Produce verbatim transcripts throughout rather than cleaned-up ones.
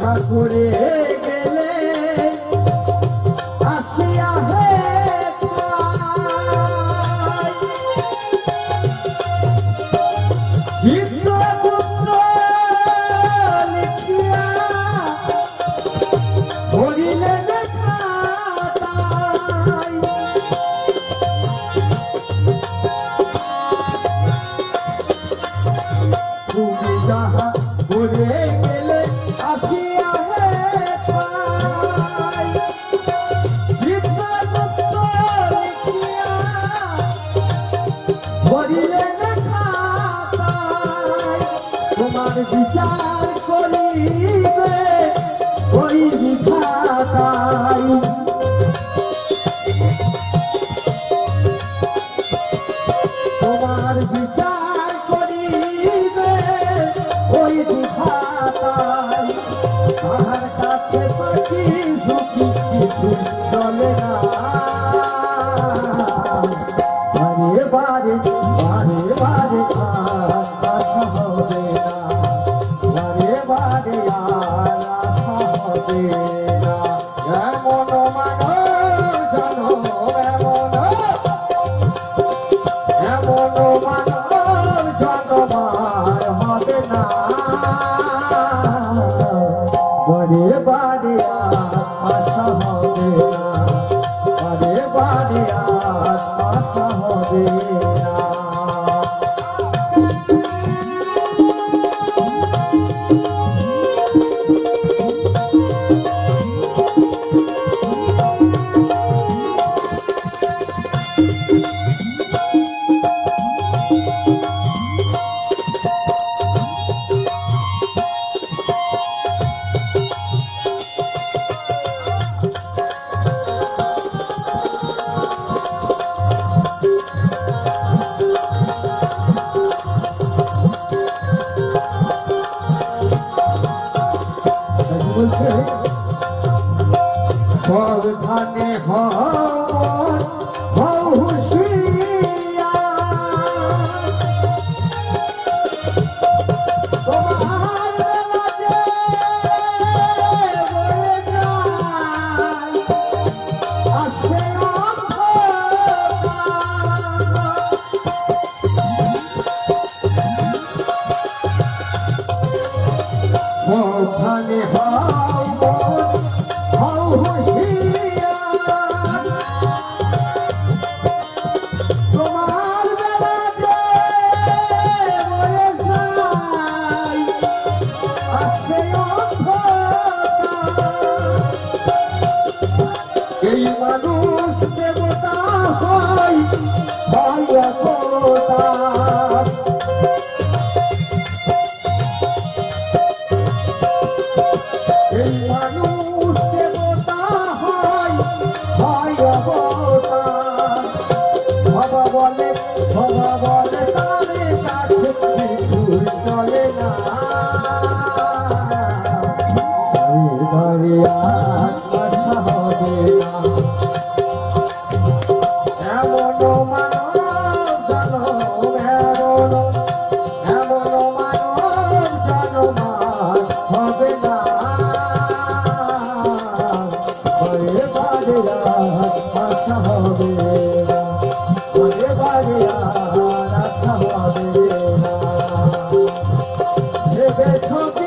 করে গেলে আসিয়া হে চিত্রপুত্র লিখিয়া ধরিলে দেখা তুমি যাহা করে গেলে আসিয়া হে চিত্রপুত্র লিখিয়া ধরিলে দেখা তোমার বিচার করিবে ওই বিধাতাই তোমার বিচার করিবে ওই বিধাতাই তাহার কাছে পাখি সুখী কিছু চলে না বারে বারে বারে বারে আশা হবে না বারে বারে আর আশা হবে না এমন মানব জানো এমন এমন মানব জনবার হবে না বারে বারে আর আশা হবে না বারে বারে আর আশা হবে না সাবধানে হও হুঁশিয়ার তোমার বেলাতে বলে যায় আসে সাবধানে হও হও হুঁশিয়ার তোমার বেলাতে বলে যায় আসে এই মানুষ দেবতা হয় হয় অবতার এই মানুষ দেবতা হয় হয় অবতার বাবা বলে বাবা বলে তারে কাছে কিছু চলে না বারে আশা হবে না এমন মানব জানো এমন এমন মানব জানো হবে না বারে বারে আশা হবে না বারে বারে আশা হবে না ভেবেছো কি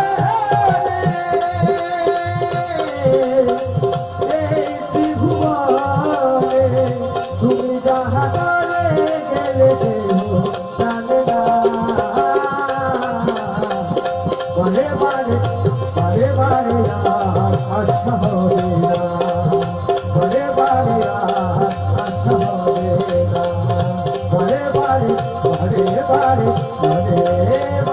তুমি যাহা করে গেলে জানে না বারে বারে বারে বারে আশা হবে না বারে বারে আশা হবে না বারে বারে বারে বারে বারে